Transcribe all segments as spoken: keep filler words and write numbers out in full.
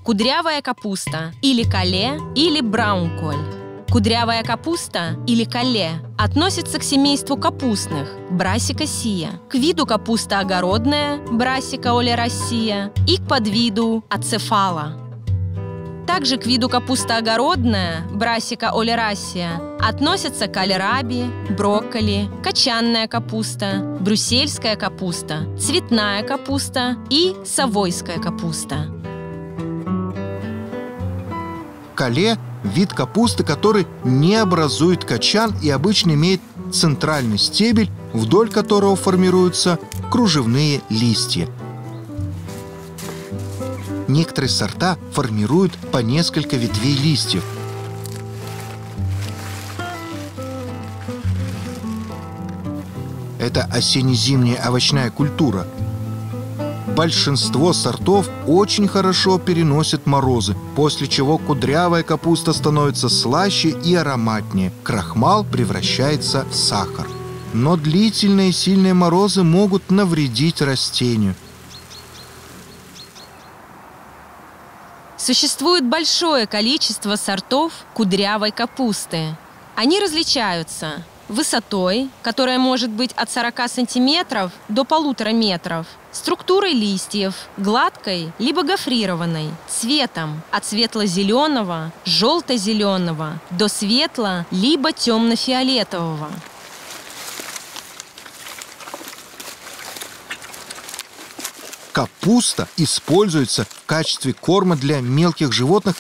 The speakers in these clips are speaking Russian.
кудрявая капуста или кале, или браунколь. Кудрявая капуста или кале относится к семейству капустных Brassicaceae, к виду капуста огородная Brassica oleracea и к подвиду ацефала. Также к виду капуста огородная Brassica oleracea относятся кальраби, брокколи, качанная капуста, брюссельская капуста, цветная капуста и совойская капуста. Кале – вид капусты, который не образует качан и обычно имеет центральный стебель, вдоль которого формируются кружевные листья. Некоторые сорта формируют по несколько ветвей листьев. Это осенне-зимняя овощная культура. Большинство сортов очень хорошо переносят морозы, после чего кудрявая капуста становится слаще и ароматнее. Крахмал превращается в сахар. Но длительные сильные морозы могут навредить растению. Существует большое количество сортов кудрявой капусты. Они различаются высотой, которая может быть от сорока сантиметров до полутора метров, структурой листьев, гладкой либо гофрированной, цветом от светло-зеленого, желто-зеленого до светло- либо темно-фиолетового. Капуста используется в качестве корма для мелких животных,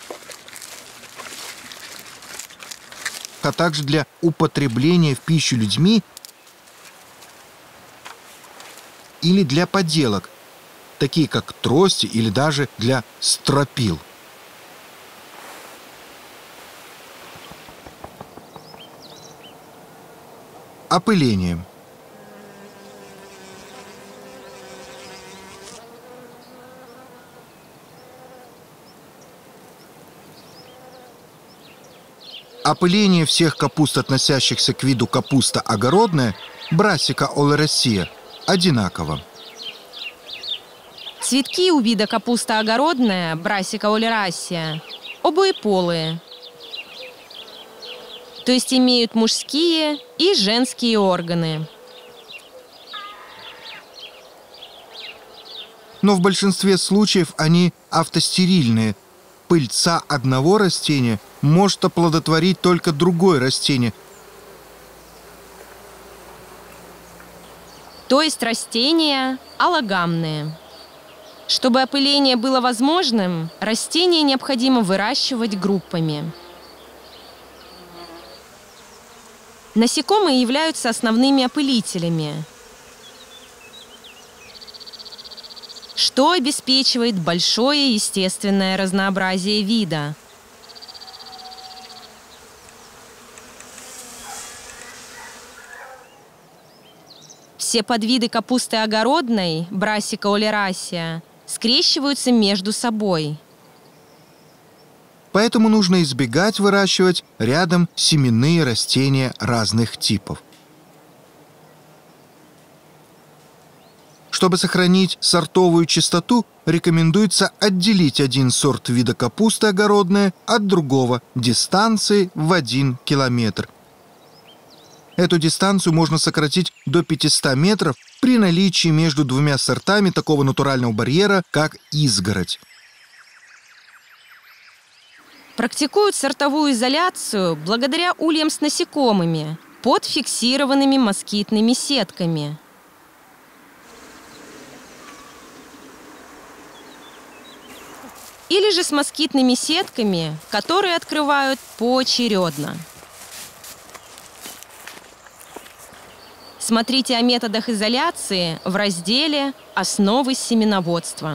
а также для употребления в пищу людьми или для поделок, такие как трости или даже для стропил. Опыление. Опыление всех капуст, относящихся к виду капуста огородная, Brassica oleracea, одинаково. Цветки у вида капуста огородная Brassica oleracea обоеполые, то есть имеют мужские и женские органы. Но в большинстве случаев они автостерильные. Пыльца одного растения может оплодотворить только другое растение. То есть растения аллогамные. Чтобы опыление было возможным, растения необходимо выращивать группами. Насекомые являются основными опылителями, что обеспечивает большое естественное разнообразие вида. Все подвиды капусты огородной Brassica oleracea скрещиваются между собой. Поэтому нужно избегать выращивать рядом семенные растения разных типов. Чтобы сохранить сортовую чистоту, рекомендуется отделить один сорт вида капусты огородная от другого дистанцией в один километр. Эту дистанцию можно сократить до пятисот метров при наличии между двумя сортами такого натурального барьера, как изгородь. Практикуют сортовую изоляцию благодаря ульям с насекомыми под фиксированными москитными сетками. Или же с москитными сетками, которые открывают поочередно. Смотрите о методах изоляции в разделе «Основы семеноводства».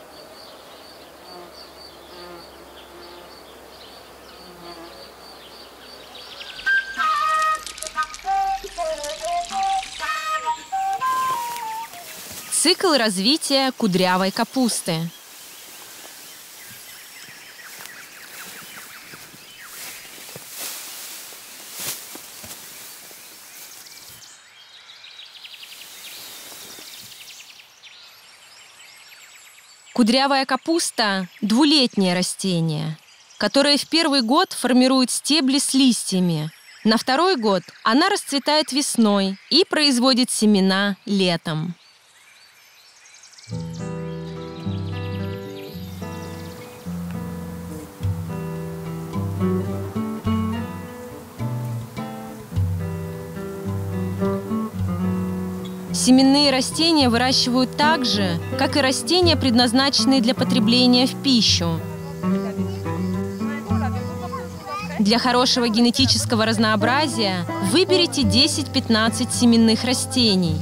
Цикл развития кудрявой капусты. Кудрявая капуста – двулетнее растение, которое в первый год формирует стебли с листьями. На второй год она расцветает весной и производит семена летом. Семенные растения выращивают так же, как и растения, предназначенные для потребления в пищу. Для хорошего генетического разнообразия выберите десять-пятнадцать семенных растений.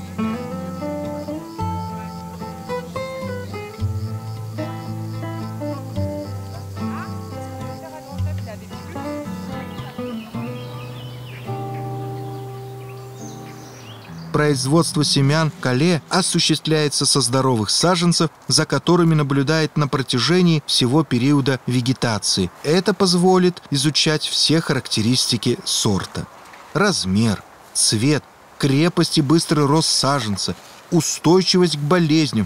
Производство семян кале осуществляется со здоровых саженцев, за которыми наблюдает на протяжении всего периода вегетации. Это позволит изучать все характеристики сорта. Размер, цвет, крепость и быстрый рост саженца, устойчивость к болезням,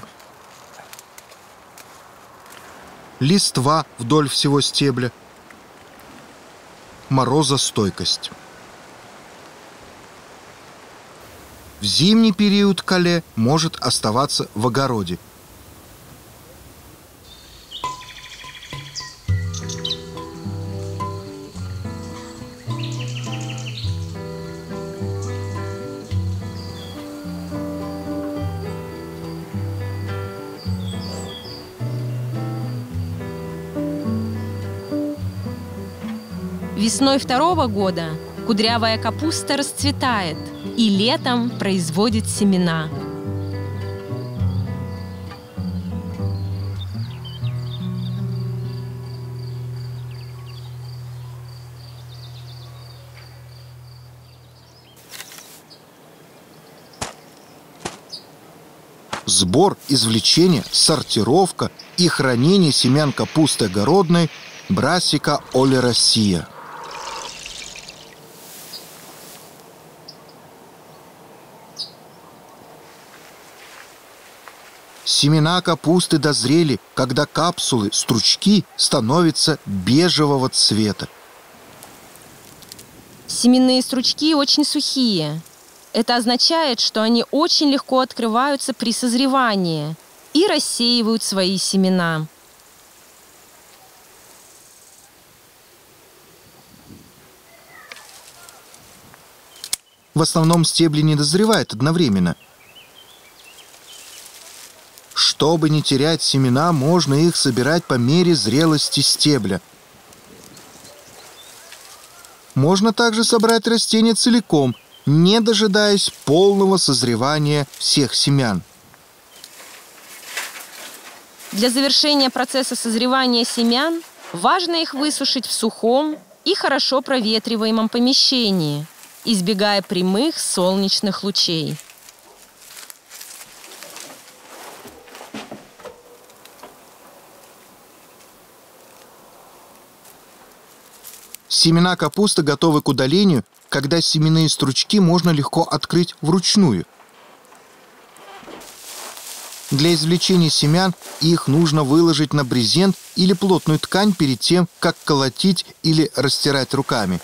листва вдоль всего стебля, морозостойкость. В зимний период кале может оставаться в огороде. Весной второго года кудрявая капуста расцветает и летом производит семена. Сбор, извлечение, сортировка и хранение семян капусты огородной Brassica oleracea. Семена капусты дозрели, когда капсулы, стручки становятся бежевого цвета. Семенные стручки очень сухие. Это означает, что они очень легко открываются при созревании и рассеивают свои семена. В основном стебли не дозревают одновременно. Чтобы не терять семена, можно их собирать по мере зрелости стебля. Можно также собрать растение целиком, не дожидаясь полного созревания всех семян. Для завершения процесса созревания семян важно их высушить в сухом и хорошо проветриваемом помещении, избегая прямых солнечных лучей. Семена капусты готовы к удалению, когда семенные стручки можно легко открыть вручную. Для извлечения семян их нужно выложить на брезент или плотную ткань перед тем, как колотить или растирать руками.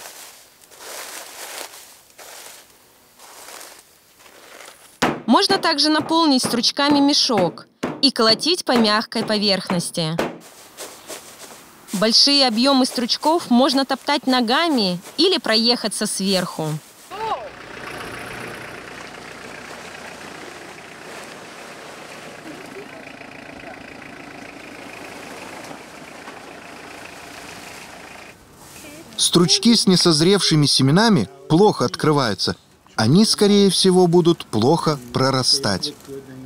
Можно также наполнить стручками мешок и колотить по мягкой поверхности. Большие объемы стручков можно топтать ногами или проехаться сверху. Стручки с несозревшими семенами плохо открываются. Они, скорее всего, будут плохо прорастать.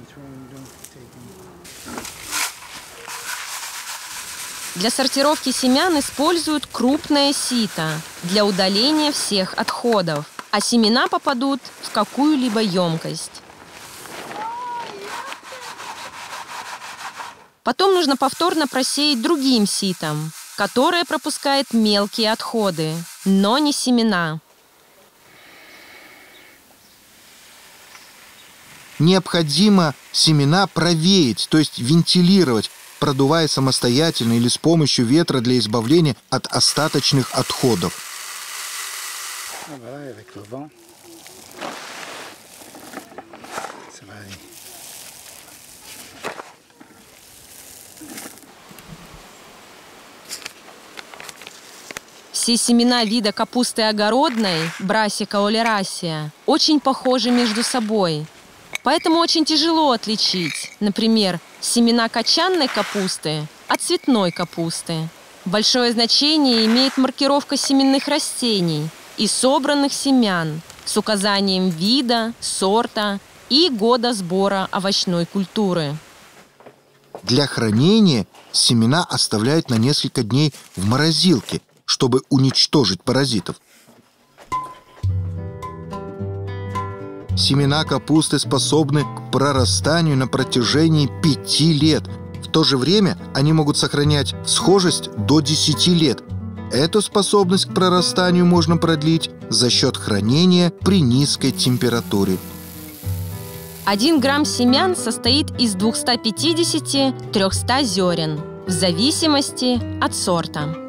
Для сортировки семян используют крупное сито для удаления всех отходов, а семена попадут в какую-либо емкость. Потом нужно повторно просеять другим ситом, которое пропускает мелкие отходы, но не семена. необходимо семена провеять, то есть вентилировать, продувая самостоятельно или с помощью ветра для избавления от остаточных отходов. Все семена вида капусты огородной, Brassica oleracea, очень похожи между собой. Поэтому очень тяжело отличить, например, семена кочанной капусты от цветной капусты. Большое значение имеет маркировка семенных растений и собранных семян с указанием вида, сорта и года сбора овощной культуры. Для хранения семена оставляют на несколько дней в морозилке, чтобы уничтожить паразитов. Семена капусты способны к прорастанию на протяжении пяти лет. В то же время они могут сохранять схожесть до десяти лет. Эту способность к прорастанию можно продлить за счет хранения при низкой температуре. Один грамм семян состоит из двухсот пятидесяти — трёхсот зерен, в зависимости от сорта.